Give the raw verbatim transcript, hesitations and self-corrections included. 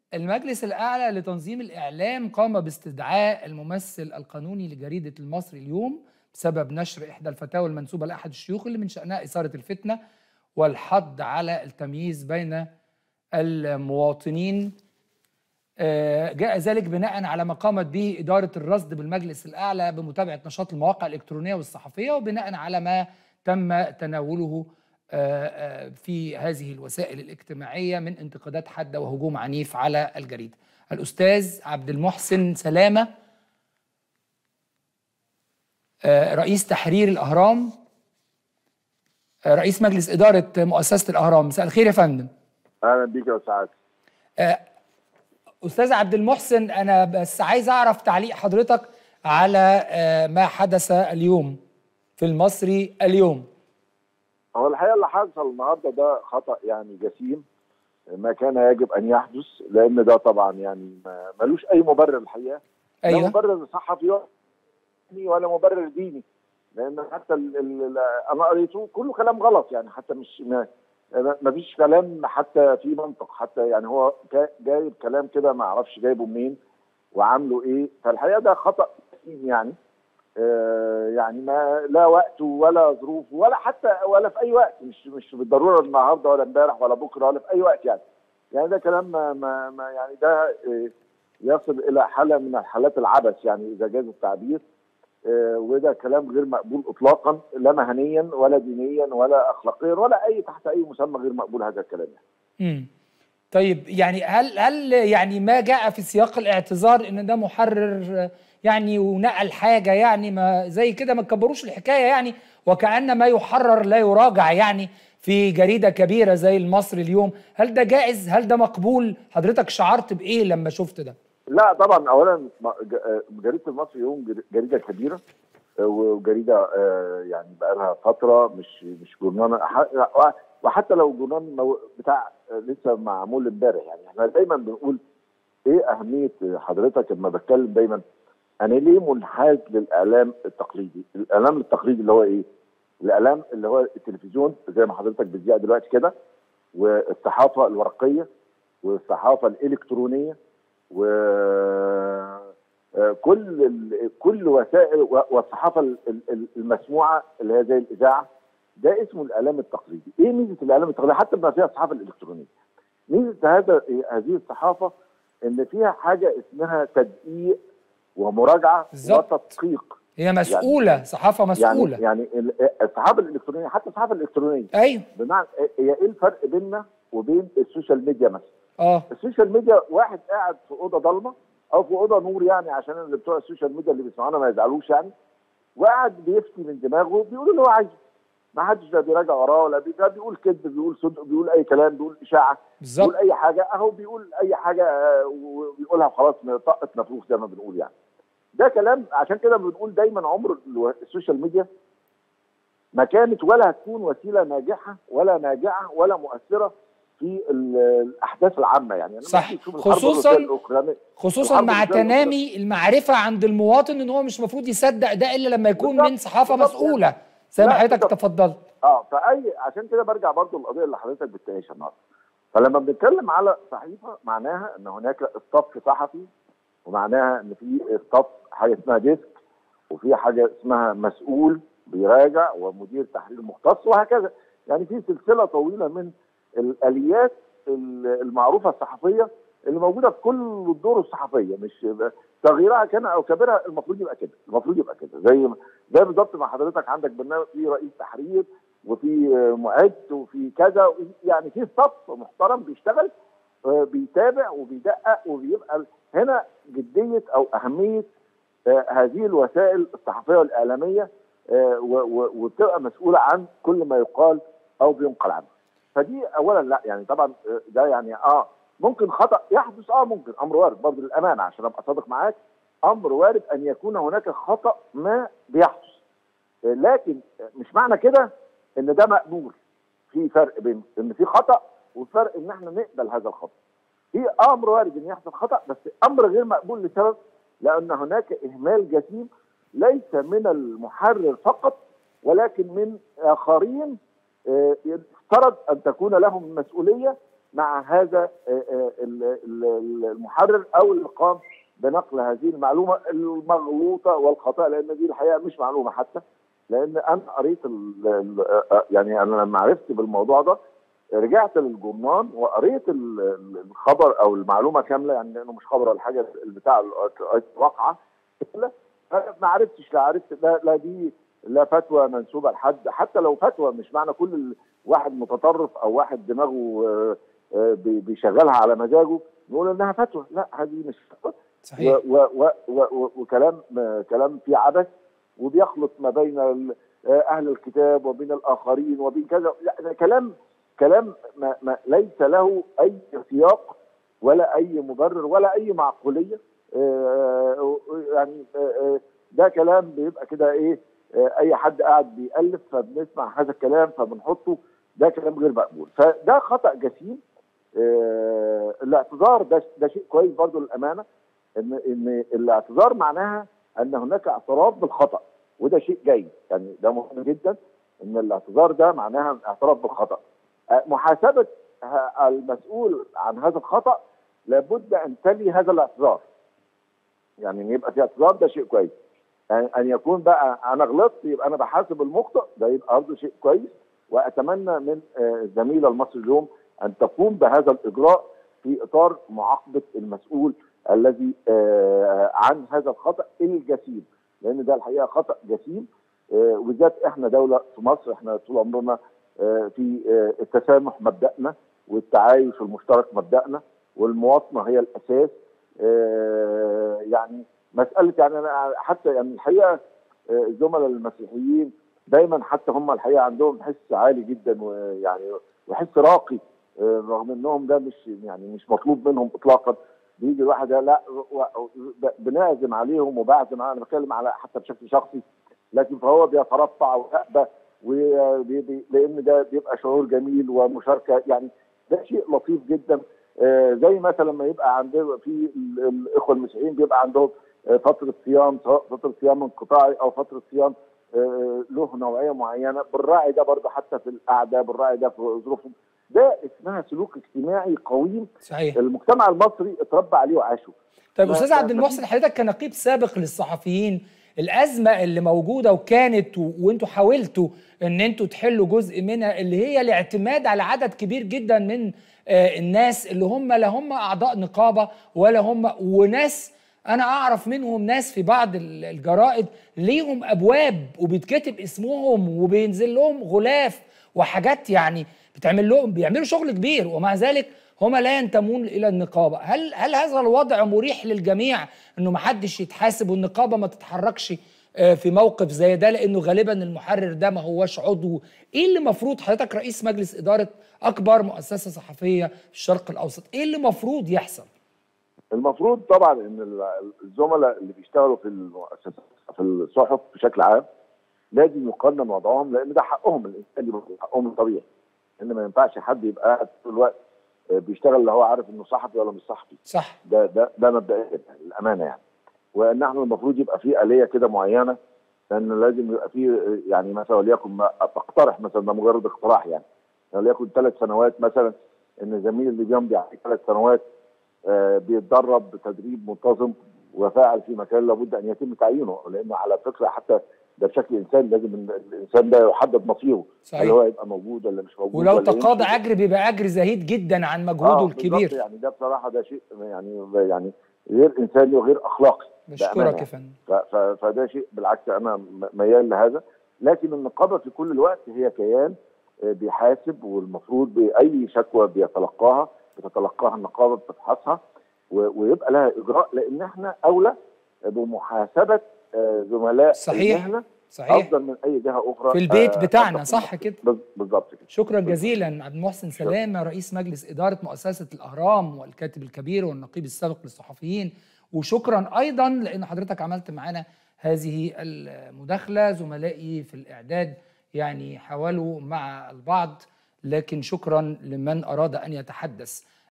المجلس الأعلى لتنظيم الإعلام قام باستدعاء الممثل القانوني لجريدة المصري اليوم بسبب نشر إحدى الفتاوى المنسوبة لأحد الشيوخ اللي من شأنها إثارة الفتنة والحض على التمييز بين المواطنين. جاء ذلك بناء على ما قامت به إدارة الرصد بالمجلس الأعلى بمتابعة نشاط المواقع الإلكترونية والصحفية، وبناء على ما تم تناوله في هذه الوسائل الاجتماعية من انتقادات حادة وهجوم عنيف على الجريدة. الأستاذ عبد المحسن سلامة رئيس تحرير الأهرام، رئيس مجلس إدارة مؤسسة الأهرام، مساء الخير يا فندم. أهلا بيك يا أستاذ. أستاذ عبد المحسن، أنا بس عايز أعرف تعليق حضرتك على ما حدث اليوم في المصري اليوم. هو الحقيقة اللي حصل النهارده ده خطأ يعني جسيم ما كان يجب أن يحدث، لأن ده طبعا يعني ملوش أي مبرر الحقيقة. أيوه. لا مبرر صحفي ولا مبرر ديني، لأن حتى ال ال أنا قريته كله كلام غلط، يعني حتى مش ما ما فيش كلام حتى في منطق، حتى يعني هو جايب كلام كده ما اعرفش جايبه منين وعامله ايه. فالحقيقه ده خطا يعني آه يعني ما لا وقته ولا ظروفه ولا حتى ولا في اي وقت، مش مش بالضروره النهارده ولا امبارح ولا بكره ولا في اي وقت يعني. يعني ده كلام ما, ما, ما يعني ده آه يصل الى حاله من الحالات العبث، يعني اذا جاز التعبير. آه وده كلام غير مقبول اطلاقا، لا مهنيا ولا دينيا ولا اخلاقيا ولا اي تحت اي مسمى غير مقبول هذا الكلام يعني. امم طيب، يعني هل هل يعني ما جاء في سياق الاعتذار ان ده محرر يعني ونقل حاجه، يعني ما زي كده ما تكبروش الحكايه يعني، وكأن ما يحرر لا يراجع يعني في جريده كبيره زي المصري اليوم، هل ده جائز؟ هل ده مقبول؟ حضرتك شعرت بايه لما شفت ده؟ لا طبعا، اولا جريده المصري اليوم جريده كبيره وجريده يعني بقى لها فتره، مش مش جورنال، وحتى لو جورنال بتاع لسه معمول امبارح. يعني احنا دايما بنقول ايه اهميه حضرتك لما بتكلم دايما انا ليه منحاز للاعلام التقليدي؟ الاعلام التقليدي اللي هو ايه؟ الاعلام اللي هو التلفزيون زي ما حضرتك بتذيع دلوقتي كده، والصحافه الورقيه والصحافه الالكترونيه وكل كل وسائل والصحافه المسموعه اللي هي زي الاذاعه. ده اسمه الاعلام التقليدي. ايه ميزه الاعلام التقليدي؟ حتى بما فيها الصحافه الالكترونيه. ميزه هذا هذه الصحافه ان فيها حاجه اسمها تدقيق ومراجعه وتدقيق. هي مسؤوله، يعني صحافه مسؤوله. يعني يعني الصحافه الالكترونيه، حتى الصحافه الالكترونيه ايوه، بمعنى هي ايه الفرق بيننا وبين السوشيال ميديا مثلا؟ اه السوشيال ميديا واحد قاعد في اوضه ضلمه او في اوضه نور، يعني عشان اللي بتوع السوشيال ميديا اللي بيسمعونا ما يزعلوش يعني، وقاعد بيفتي من دماغه بيقول اللي هو عايزه، ما حدش لا بيراجع وراه ولا بي... بيقول كذب، بيقول صدق، بيقول اي كلام، بيقول اشاعه، بالظبط، بيقول اي حاجه اهو، بيقول اي حاجه وبيقولها خلاص طقت نافوخ زي ما بنقول يعني. ده كلام. عشان كده بنقول دايما عمر السوشيال ميديا ما كانت ولا هتكون وسيله ناجحه ولا ناجعه ولا مؤثره في الاحداث العامه يعني. صح، خصوصا خصوصا مع تنامي المعرفه عند المواطن ان هو مش المفروض يصدق ده الا لما يكون من صحافه مسؤوله يعني. زي ما حضرتك تفضلت. اه فاي عشان كده برجع برضو للقضيه اللي حضرتك بتناقشها النهارده. فلما بنتكلم على صحيفه معناها ان هناك اصطف صحفي، ومعناها ان في اصطف حاجه اسمها ديسك، وفي حاجه اسمها مسؤول بيراجع ومدير تحرير مختص وهكذا. يعني في سلسله طويله من الاليات المعروفه الصحفيه اللي موجوده في كل الدور الصحفيه، مش تغييرها كان او كبرها. المفروض يبقى كده، المفروض يبقى كده زي زي بالظبط ما حضرتك عندك برنامج في رئيس تحرير وفي معد وفي كذا، يعني في صف محترم بيشتغل بيتابع وبيدقق، وبيبقى هنا جديه او اهميه هذه الوسائل الصحفيه والاعلاميه، وبتبقى مسؤوله عن كل ما يقال او بينقل عنه. فدي اولا لا يعني طبعا ده يعني اه ممكن خطا يحدث، اه ممكن امر وارد برضه للامانه عشان ابقى صادق معاك، امر وارد ان يكون هناك خطا ما بيحدث، لكن مش معنى كده ان ده مقبول. في فرق بين ان في خطا وفرق ان احنا نقبل هذا الخطا. في امر وارد ان يحصل خطا، بس امر غير مقبول لسبب لان هناك اهمال جسيم ليس من المحرر فقط ولكن من اخرين يفترض ان تكون لهم المسؤوليه مع هذا المحرر او اللي قام بنقل هذه المعلومه المغلوطه والخطا، لان دي الحقيقه مش معلومه حتى، لان انا قريت يعني انا لما عرفت بالموضوع ده رجعت للجورنال وقريت الخبر او المعلومه كامله، يعني لانه مش خبر ولا حاجه بتاع الواقعه، ما عرفتش، لا عرفت لا, لا دي لا فتوى منسوبه لحد، حتى لو فتوى مش معنى كل واحد متطرف او واحد دماغه بيشغلها على مزاجه نقول انها فتوى، لا هذه مش فتوى. صحيح. و و و وكلام كلام فيه عبث، وبيخلط ما بين اهل الكتاب وبين الاخرين وبين كذا، لا كلام كلام ما ما ليس له اي سياق ولا اي مبرر ولا اي معقوليه. يعني ده كلام بيبقى كده ايه، اي حد قاعد بيألف فبنسمع هذا الكلام فبنحطه، ده كلام غير مقبول، فده خطأ جسيم. الاعتذار ده ده شيء كويس برضه للامانه، ان ان الاعتذار معناها ان هناك اعتراف بالخطأ، وده شيء جيد، يعني ده مهم جدا ان الاعتذار ده معناها اعتراف بالخطأ. محاسبه المسؤول عن هذا الخطأ لابد ان تلي هذا الاعتذار، يعني ان يبقى في اعتذار ده شيء كويس، يعني ان يكون بقى انا غلطت يبقى انا بحاسب المخطئ، ده يبقى برضه شيء كويس. واتمنى من الزميله المصري اليوم ان تقوم بهذا الاجراء في اطار معاقبه المسؤول الذي عن هذا الخطأ الجسيم، لان ده الحقيقه خطأ جسيم، وبالذات احنا دوله في مصر احنا طول عمرنا في التسامح مبدأنا، والتعايش المشترك مبدأنا، والمواطنه هي الاساس. يعني مساله يعني انا حتى يعني الحقيقه الزملاء المسيحيين دايما حتى هم الحقيقه عندهم حس عالي جدا، ويعني وحس راقي، رغم انهم ده مش يعني مش مطلوب منهم اطلاقا. بيجي الواحد لا بنعزم عليهم وبعزم، انا بتكلم على حتى بشكل شخصي، لكن فهو بيترفع ويأبى، لان ده بيبقى شعور جميل ومشاركه، يعني ده شيء لطيف جدا. زي مثلا لما يبقى عندنا في الاخوه المسيحيين بيبقى عندهم فتره صيام، سواء فتره صيام انقطاعي او فتره صيام له نوعيه معينه، بالراعي ده برضه حتى في القعده، بالراعي ده في ظروفهم، ده اسمها سلوك اجتماعي قويم. صحيح. المجتمع المصري اتربى عليه وعاشه. طيب استاذ عبد المحسن، حضرتك كنقيب سابق للصحفيين، الازمه اللي موجوده وكانت وانتوا حاولتوا ان انتوا تحلوا جزء منها، اللي هي الاعتماد على عدد كبير جدا من آه الناس اللي هم لا هم اعضاء نقابه ولا هم، وناس انا اعرف منهم ناس في بعض الجرائد ليهم ابواب وبيتكتب اسمهم وبينزل لهم غلاف وحاجات، يعني بتعمل لهم بيعملوا شغل كبير، ومع ذلك هم لا ينتمون الى النقابه. هل هل هذا الوضع مريح للجميع انه ما حدش يتحاسب والنقابه ما تتحركش في موقف زي ده، لانه غالبا المحرر ده ما هوش عضو؟ ايه اللي المفروض حضرتك رئيس مجلس اداره اكبر مؤسسه صحفيه في الشرق الاوسط، ايه اللي المفروض يحصل؟ المفروض طبعا ان الزملاء اللي بيشتغلوا في المؤسسات في الصحف بشكل عام لازم يقنن وضعهم، لان ده حقهم الانساني، حقهم الطبيعي، ان ما ينفعش حد يبقى قاعد طول الوقت بيشتغل اللي هو عارف انه صحفي ولا مش صحفي. صح. ده ده ده مبدئيا الامانه يعني. وان احنا المفروض يبقى في آلية كده معينه، لان لازم يبقى في يعني مثلا وليكن تقترح مثلا، ده مجرد اقتراح يعني، وليكن ثلاث سنوات مثلا، ان الزميل اللي بيمضي على ثلاث سنوات آه بيتدرب تدريب منتظم وفاعل في مكان لابد ان يتم تعيينه، لانه على فكره حتى ده بشكل انساني لازم الانسان ده يحدد مصيره. صحيح. هل هو يبقى موجود ولا مش موجود، ولو تقاضى اجر بيبقى اجر زهيد جدا عن مجهوده آه الكبير. يعني ده بصراحه ده شيء يعني يعني غير انساني وغير اخلاقي. بشكرك يا فندم. فده شيء بالعكس انا ميال لهذا، لكن النقابه في كل الوقت هي كيان بيحاسب، والمفروض باي شكوى بيتلقاها بتتلقاها النقابه بتفحصها ويبقى لها اجراء، لان احنا اولى بمحاسبه زملاء صحيح المهنه صحيح افضل من اي جهه اخرى في البيت بتاعنا. صح كده بالظبط كده. شكرا جزيلا عبد المحسن سلامه، رئيس مجلس اداره مؤسسه الاهرام والكاتب الكبير والنقيب السابق للصحفيين، وشكرا ايضا لان حضرتك عملت معنا هذه المداخله. زملائي في الاعداد يعني حاولوا مع البعض، لكن شكرا لمن اراد ان يتحدث.